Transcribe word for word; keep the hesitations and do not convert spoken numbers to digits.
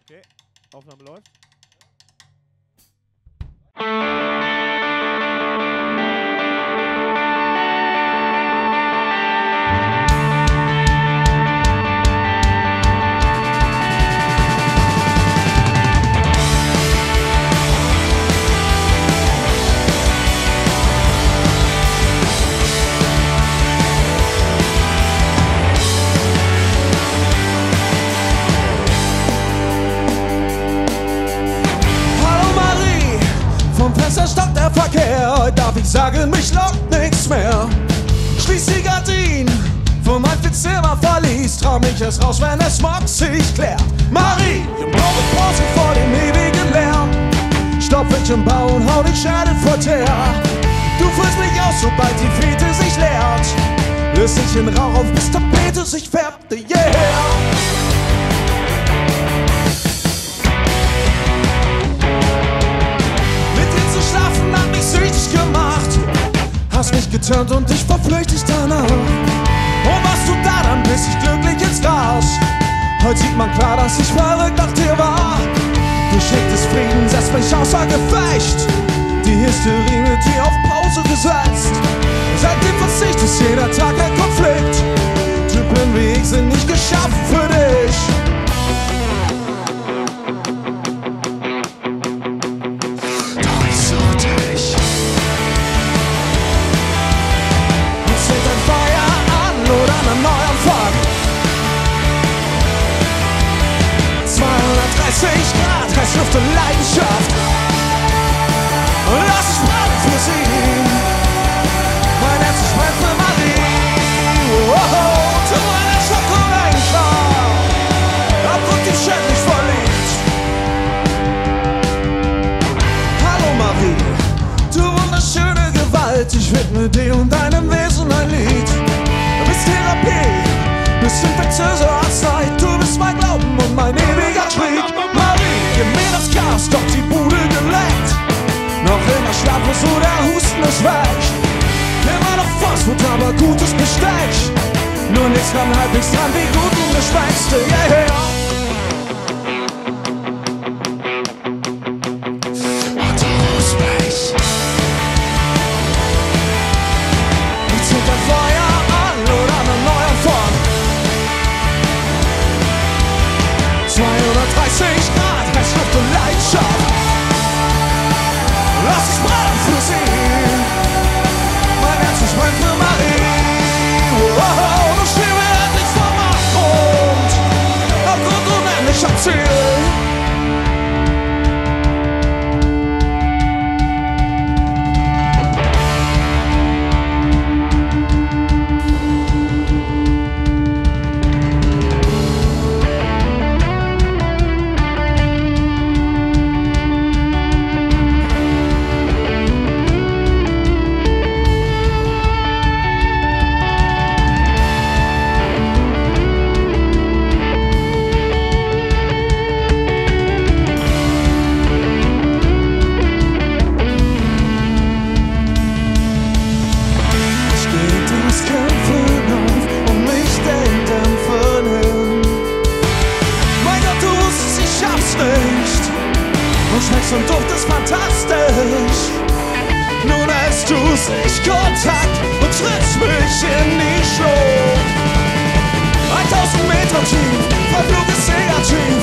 Okay, Aufnahme läuft. Stoppt der Verkehr, darf ich sagen, mich lockt nichts mehr. Schließ die Gardinen von mein Zimmer verlies, trau mich erst raus, wenn der Smog sich klärt. Marie, im blaue Pause vor dem ewigen Lärm. Stopp, ich im Bau und hau dich Schade vor Teer. Du fühlst mich aus, sobald die Fete sich leert. Löst dich in Rauch auf, bis Tapete sich färbt, yeah. Hast mich geturnt und ich verflücht dich danach. Und was du da dann bist, ich glücklich ins Gras. Heute sieht man klar, dass ich verrückt nach dir war. Geschick des Friedens setzt mich außer Gefecht. Die Hysterie wird hier auf Pause gesetzt. Seitdem Verzicht ist jeder Tag ein Konflikt. Typen wie ich sind nicht geschaffen für dich. zweihundertdreißig Grad, Heißluft und Leidenschaft. Und lass es brennen für sie. Mein Herz ist brennt für Marie. Oh, zu meiner Schokolade. Obwohl die schändlich verliebt. Hallo Marie, du wunderschöne Gewalt. Ich widme dir und deinem Wesen ein Lied. Du bist Therapie, bist infektiöse Arznei. Du bist mein Glauben und mein ewiger Krieg. Marie, gib mir das Gas, doch die Bude geleckt. Noch immer schlaflos, so der Husten ist weg. Immer noch Fastfood, aber gutes Besteck. Nur nichts kann halbwegs dran, wie gut du mir schmeckst, yeah. Und du rufst mich. Ich zünd ein Feuer an oder eine neue Form. zweihundertdreißig Grad, Heißluft und Leidenschaft. Lass es brennen für sie. Mein Herz ist brennt für Marie. Oh, du stehst mir endlich vom Abgrund. Abgrund unendlich am Ziel. Du schmeckst und duftest fantastisch. Nun hältst du's nicht Kontakt und trittst mich in die Schlucht. tausend Meter tief, verfluchtes Negativ.